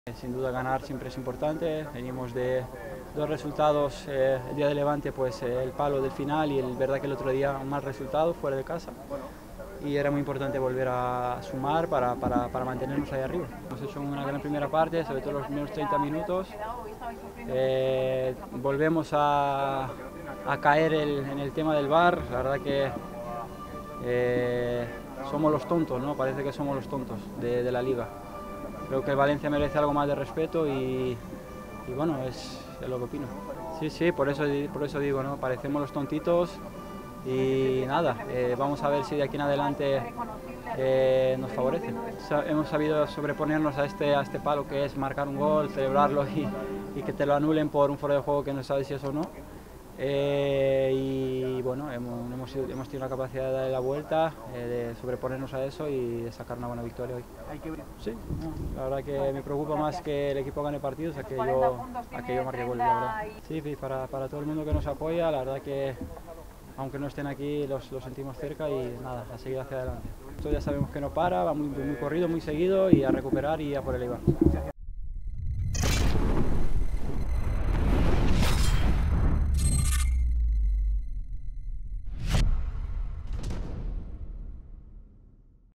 Sin duda ganar siempre es importante, venimos de dos resultados, el día de Levante pues el palo del final y el verdad que el otro día un mal resultado fuera de casa y era muy importante volver a sumar para mantenernos ahí arriba. Hemos hecho una gran primera parte, sobre todo los primeros 30 minutos, volvemos a caer en el tema del VAR, la verdad que somos los tontos, ¿no? Parece que somos los tontos de la liga. Creo que el Valencia merece algo más de respeto y bueno, es lo que opino. Sí, por eso digo, ¿no? Parecemos los tontitos y nada, vamos a ver si de aquí en adelante nos favorece. Hemos sabido sobreponernos a este palo que es marcar un gol, celebrarlo y que te lo anulen por un fuera de juego que no sabes si es o no. Y bueno, hemos tenido la capacidad de darle la vuelta, de sobreponernos a eso y de sacar una buena victoria hoy. Sí, no, la verdad que me preocupa más que el equipo gane partidos a que yo marque goles, la verdad. Sí, para todo el mundo que nos apoya, la verdad que aunque no estén aquí los sentimos cerca y nada, a seguir hacia adelante. Esto ya sabemos que no para, va muy corrido, muy seguido y a recuperar y a por el Eibar.